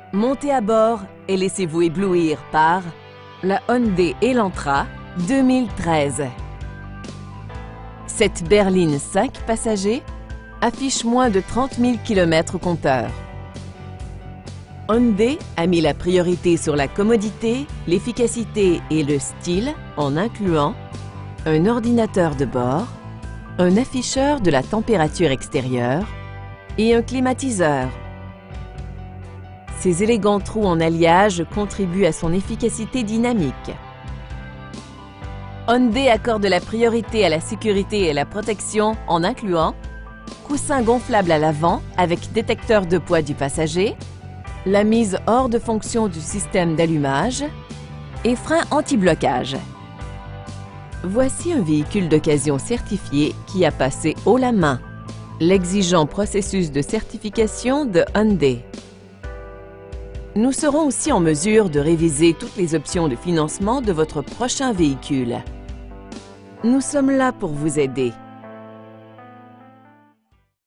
Montez à bord et laissez-vous éblouir par la Hyundai Elantra 2013. Cette berline 5 passagers affiche moins de 30 000 km au compteur. Hyundai a mis la priorité sur la commodité, l'efficacité et le style en incluant un ordinateur de bord, un afficheur de la température extérieure et un climatiseur. Ces élégants trous en alliage contribuent à son efficacité dynamique. Hyundai accorde la priorité à la sécurité et à la protection en incluant coussin gonflable à l'avant avec détecteur de poids du passager, la mise hors de fonction du système d'allumage et frein anti-blocage. Voici un véhicule d'occasion certifié qui a passé haut la main l'exigeant processus de certification de Hyundai. Nous serons aussi en mesure de réviser toutes les options de financement de votre prochain véhicule. Nous sommes là pour vous aider.